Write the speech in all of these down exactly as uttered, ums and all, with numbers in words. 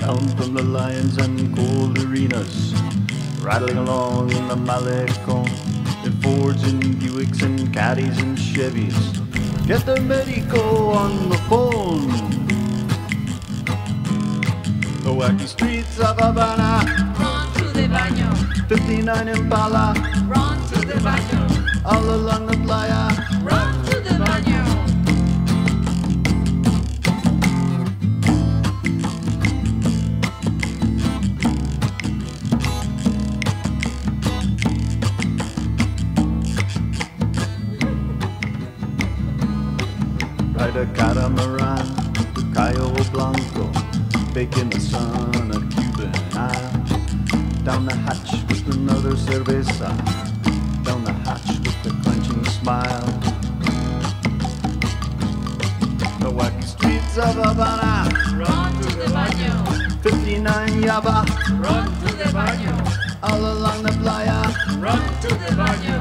down from the lions and cold arenas, rattling along in the malecon, in Fords and Buicks and caddies and chevies. Get the medico on the phone. The wacky streets of Habana, Run to the baño, fifty-nine impala, run to the baño, all along the playa. run to the baño. Ride a catamaran, cayo blanco, bake in the sun a Cuban Isle. Down the hatch with another cerveza, down the hatch with a clenching smile. The wacky streets of Habana, Run to the baño, fifty-nine Jawa, run to the baño, all along the playa. run to the baño.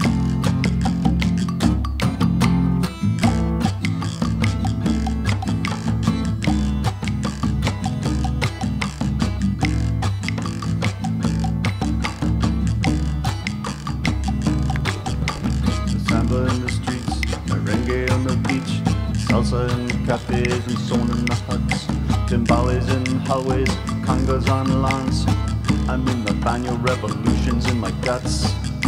Samba in the streets, meringue on the beach, salsa in cafes and sewn in the huts, timbales in hallways, congas on lawns. I'm in the baño, revolutions in my guts.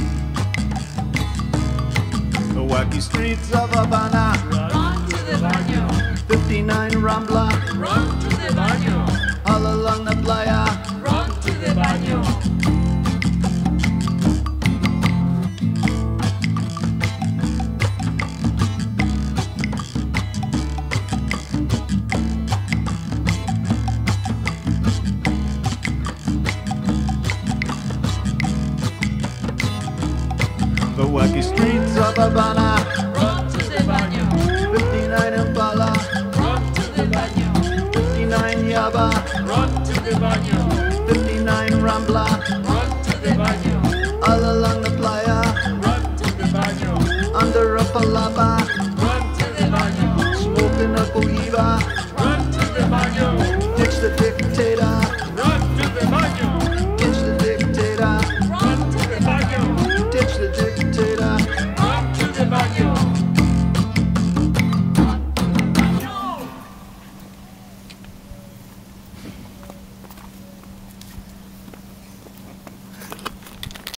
The wacky streets of Habana, Run to the baño, fifty-nine Rambla, run to the baño, all along the playa. run to the baño. The wacky streets of Habana, Run to the baño, fifty-nine Impala, run to the baño, fifty-nine Jawa, run to the baño, fifty-nine Rambla, run to the baño, all along the playa. run to the baño. Under a palapa,